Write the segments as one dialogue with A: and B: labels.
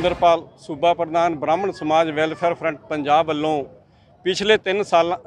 A: हरिंदरपाल सूबा प्रधान ब्राह्मण समाज वैलफेयर फ्रंट पंजाब वालों पिछले 3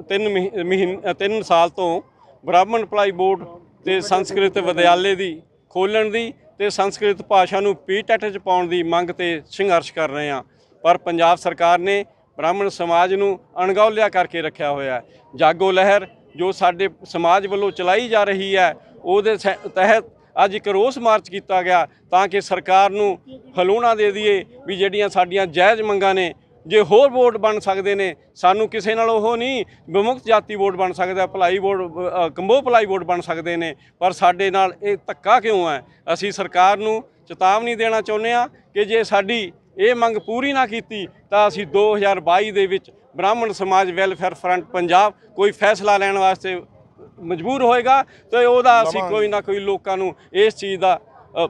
A: साल तो ब्राह्मण भलाई बोर्ड ते संस्कृत विद्यालय की खोलण की ते संस्कृत भाषा नूं PTET च पाउण दी मंग ते संघर्ष कर रहे हैं, पर पंजाब सरकार ने ब्राह्मण समाज नूं अणगौलिया करके रखा होया है। जागो लहर जो साडे समाज वालों चलाई जा रही है, उहदे तहत अज एक रोस मार्च किया गया ताकि सरकार नूं हलौना दे दईए भी जिहड़ियां साडीआं जायज़ मंगां ने, जे होर बोर्ड बन सकते हैं, सानू किसी नाल ओह नहीं विमुक्त जाति बोर्ड बन सकता, भलाई बोर्ड कंबो भलाई बोर्ड बन सकते हैं, पर साडे नाल ये धक्का क्यों है। असी सरकार नूं चेतावनी देना चाहुंदे हां कि जे साडी ये मंग पूरी ना कीती तां असी 2022 दे विच ब्राह्मण समाज वैलफेयर फ्रंट पंजाब कोई फैसला लैण वास्ते मजबूर होएगा, तो उहदा असी कोई ना कोई लोकां नूं इस चीज़ दा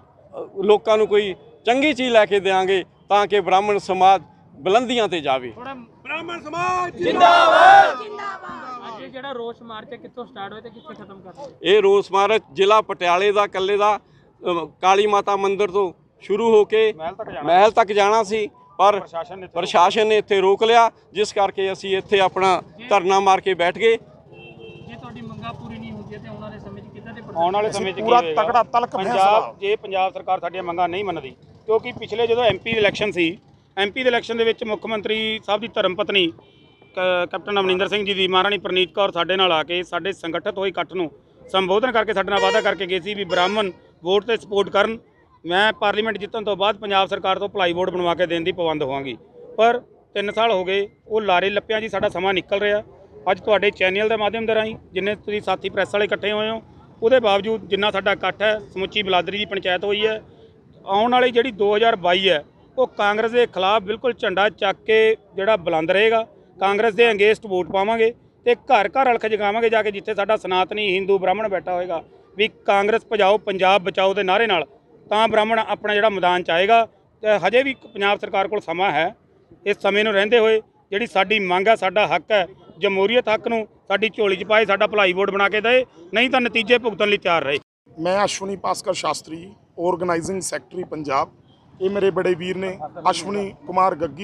A: लोकां नूं कोई चंगी चीज़ लैके देंगे ताकि ब्राह्मण समाज बुलंदियां ते जावे।
B: ब्राह्मण समाज जिंदाबाद।
C: ਅੱਜ ਜਿਹੜਾ ਰੋਸ ਮਾਰਚ ਹੈ ਕਿੱਥੋਂ ਸਟਾਰਟ ਹੋਇਆ ਤੇ ਕਿੱਥੇ ਖਤਮ ਕਰਨਾ ਹੈ?
A: ਇਹ ਰੋਸ ਮਾਰਚ ਜ਼ਿਲ੍ਹਾ ਪਟਿਆਲੇ ਦਾ ਕੱਲੇ ਦਾ ਕਾਲੀ ਮਾਤਾ ਮੰਦਿਰ ਤੋਂ ਸ਼ੁਰੂ ਹੋ ਕੇ ਮਹਿਲ ਤੱਕ ਜਾਣਾ ਸੀ, ਪਰ ਪ੍ਰਸ਼ਾਸਨ ਨੇ ਇੱਥੇ ਰੋਕ ਲਿਆ, ਜਿਸ ਕਰਕੇ ਅਸੀਂ ਇੱਥੇ ਆਪਣਾ ਧਰਨਾ ਮਾਰ ਕੇ ਬੈਠ ਗਏ।
C: ਜੇ ਤੁਹਾਡੀ ਮੰਗਾਂ ਪੂਰੀ ਨਹੀਂ ਹੁੰਦੀਆਂ ਤੇ ਆਉਣ ਵਾਲੇ ਸਮੇਂ 'ਚ ਕਿੱਦਾਂ ਦੇ
B: ਆਉਣ ਵਾਲੇ ਸਮੇਂ 'ਚ ਪੂਰਾ ਤਕੜਾ ਤਲਕ ਪੰਜਾਬ ਸਰਕਾਰ ਸਾਡੀਆਂ ਮੰਗਾਂ ਨਹੀਂ ਮੰਨਦੀ, ਕਿਉਂਕਿ ਪਿਛਲੇ ਜਦੋਂ MP ਦੇ ਇਲੈਕਸ਼ਨ ਸੀ, MP ਦੇ ਇਲੈਕਸ਼ਨ ਦੇ ਵਿੱਚ ਮੁੱਖ ਮੰਤਰੀ ਸਾਹਿਬ ਦੀ ਧਰਮ ਪਤਨੀ ਕੈਪਟਨ ਅਮਰਿੰਦਰ ਸਿੰਘ ਜੀ ਦੀ ਮਹਾਰਾਣੀ ਪ੍ਰਨੀਤ ਕੌਰ ਸਾਡੇ ਨਾਲ ਆ ਕੇ ਸਾਡੇ ਸੰਗਠਿਤ ਹੋਏ ਇਕੱਠ ਨੂੰ ਸੰਬੋਧਨ ਕਰਕੇ ਸਾਡੇ ਨਾਲ ਵਾਅਦਾ ਕਰਕੇ ਗਏ ਸੀ ਵੀ ਬ੍ਰਾਹਮਣ ਵੋਟ ਤੇ ਸਪੋਰਟ ਕਰਨ, ਮੈਂ ਪਾਰਲੀਮੈਂਟ ਜਿੱਤਣ ਤੋਂ ਬਾਅਦ ਪੰਜਾਬ ਸਰਕਾਰ ਤੋਂ ਭਲਾਈ ਵੋਟ ਬਣਵਾ ਕੇ ਦੇਣ ਦੀ ਪਾਬੰਦ ਹੋਵਾਂਗੀ। ਪਰ 3 ਸਾਲ ਹੋ ਗਏ, ਉਹ ਲਾਰੇ ਲੱਪਿਆਂ ਜੀ ਸਾਡਾ ਸਮਾਂ ਨਿਕਲ ਰਿਹਾ। ਅੱਜ ਤੁਹਾਡੇ ਚੈਨਲ ਦੇ ਮਾਧਿਅਮ ਦੇ ਰਾਹੀਂ ਜਿੰਨੇ ਤੁਸੀਂ ਸਾਥੀ ਪ੍ਰੈਸ ਵਾਲੇ ਇਕੱਠੇ ਹੋਏ ਹੋ, ਉਹਦੇ ਬਾਵਜੂਦ ਜਿੰਨਾ ਸਾਡਾ ਇਕੱਠ ਹੈ, ਸਮੁੱਚੀ ਬਲਾਦਰੀ ਦੀ ਪੰਚਾਇਤ ਹੋਈ ਹੈ, ਆਉਣ ਵਾਲੀ ਜਿਹੜੀ 2022 ਹੈ ਉਹ ਕਾਂਗਰਸ ਦੇ ਖਿਲਾਫ ਬਿਲਕੁਲ ਝੰਡਾ ਚੱਕ ਕੇ ਜਿਹੜਾ ਬੁਲੰਦ ਰਹੇਗਾ। ਕਾਂਗਰਸ ਦੇ ਅਗੇਂਸਟ ਵੋਟ ਪਾਵਾਂਗੇ ਤੇ ਘਰ ਘਰ ਅਲਖ ਜਗਾਵਾਂਗੇ ਜਾ ਕੇ, ਜਿੱਥੇ ਸਾਡਾ ਸਨਾਤਨੀ ਹਿੰਦੂ ਬ੍ਰਾਹਮਣ ਬੈਠਾ ਹੋਏਗਾ ਵੀ ਕਾਂਗਰਸ ਭਜਾਓ ਪੰਜਾਬ ਬਚਾਓ ਦੇ ਨਾਅਰੇ ਨਾਲ, ਤਾਂ ਬ੍ਰਾਹਮਣ ਆਪਣਾ ਜਿਹੜਾ ਮੈਦਾਨ 'ਚ ਆਏਗਾ। ਤੇ ਹਜੇ ਵੀ ਪੰਜਾਬ ਸਰਕਾਰ ਕੋਲ ਸਮਾਂ ਹੈ, ਇਸ ਸਮੇਂ ਨੂੰ ਰਹਿੰਦੇ ਹੋਏ ਜਿਹੜੀ ਸਾਡੀ ਮੰਗ ਹੈ, ਸਾਡਾ ਹੱਕ ਹੈ, ਜਮਹੂਰੀਅਤ ਹੱਕ ਨੂੰ ਸਾਡੀ ਝੋਲੀ 'ਚ ਪਾਏ, ਸਾਡਾ ਭਲਾਈ ਬੋਰਡ ਬਣਾ ਕੇ ਦੇਏ, ਨਹੀਂ ਤਾਂ ਨਤੀਜੇ ਭੁਗਤਣ ਲਈ ਤਿਆਰ ਰਹੇ।
D: मैं अश्विनी भास्कर शास्त्री ऑर्गेनाइजिंग सैकटरी पंजाब, ये मेरे बड़े वीर ने अश्विनी कुमार गग्गी,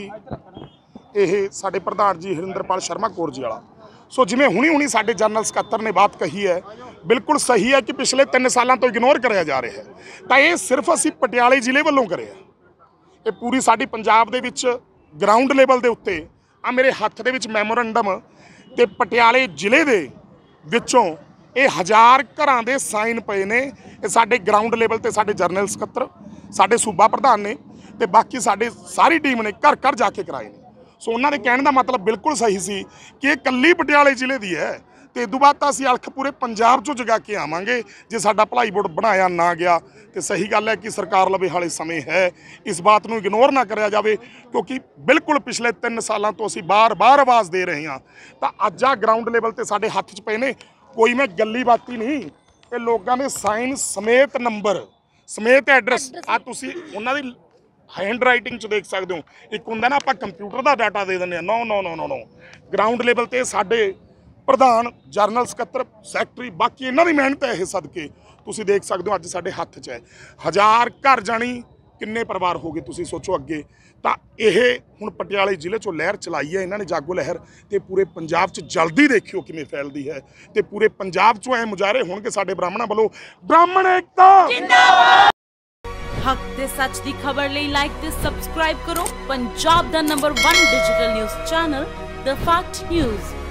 D: ये साडे प्रधान जी हरिंदरपाल शर्मा कौर जी वाला। सो जिमें हुणी साडे जनरल सकत्तर ने बात कही है, बिल्कुल सही है कि पिछले 3 सालों तो इग्नोर कराया जा रहा है, तो ये सिर्फ असी पटियाले जिले वालों करे, ये पूरी साडी पंजाब दे विच ग्राउंड लेवल के उत्ते आ मेरे हत्थ दे विच मैमोरेंडम ते पटियाले जिले दे विचों ये 1000 घरां दे साइन पे ने। ये साडे ग्राउंड लेवल ते साडे जरनल सकत्तर साडे सूबा प्रधान ने ते बाकी साडे सारी टीम ने घर घर जाके कराए ने। सो उन्हां दे कहण दा मतलब बिल्कुल सही सी कि ये कल्ली पटियाले जिले दी है, तो इदों बाद तो असीं अलख पूरे पंजाब चों जगा के आवांगे जे साडा भलाई बोर्ड बनाया ना गया। तो सही गल है कि सरकार लवे हाले समय है, इस बात नूं इग्नोर ना कराया जावे, क्योंकि बिल्कुल पिछले 3 सालों तो असीं बार-बार आवाज़ दे रहे हैं। तो अज आ ग्राउंड लेवल ते साडे हत्थ 'च पए ने, कोई मैं गली बाती नहीं, ये लोगों ने साइन समेत नंबर समेत एड्रैस आ तुसी उन्हां दी हैंड राइटिंग च देख सकते हो। एक हुंदा ना आपां कंप्यूटर का डाटा दे दिंदे, no no no no no ground level ते साडे प्रधान जरनल सकत्तर सैकटरी बाकी इन्हां दी मेहनत है, ये सदके तुसी देख सकते हो अज साडे हत्थ च है। 1000 घर जानी किन्ने परिवार हो गए तुसी सोचो अगे। तो यह हुण पटियाले जिले चों लहर चलाई है इन्होंने जागो लहर, तो पूरे पंजाब च जल्दी देखियो किवें फैलदी है, तो पूरे पंजाब चों ऐ मुजाहरे होणगे साडे ब्राह्मणां वल्लों। ब्राह्मण एकता जिंदाबाद।
E: हक ते सच दी खबर लई लाइक ते सबसक्राइब करो पंजाब दा number 1 digital news channel the fact news.